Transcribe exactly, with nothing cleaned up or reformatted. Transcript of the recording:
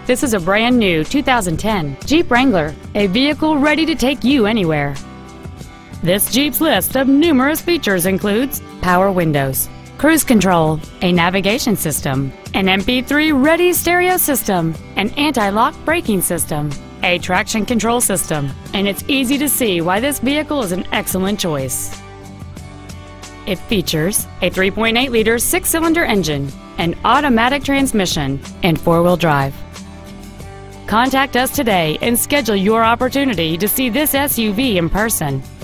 This is a brand new two thousand ten Jeep Wrangler, a vehicle ready to take you anywhere. This Jeep's list of numerous features includes power windows, cruise control, a navigation system, an M P three ready stereo system, an anti-lock braking system, a traction control system, and it's easy to see why this vehicle is an excellent choice. It features a three point eight liter six-cylinder engine, an automatic transmission, and four-wheel drive. Contact us today and schedule your opportunity to see this S U V in person.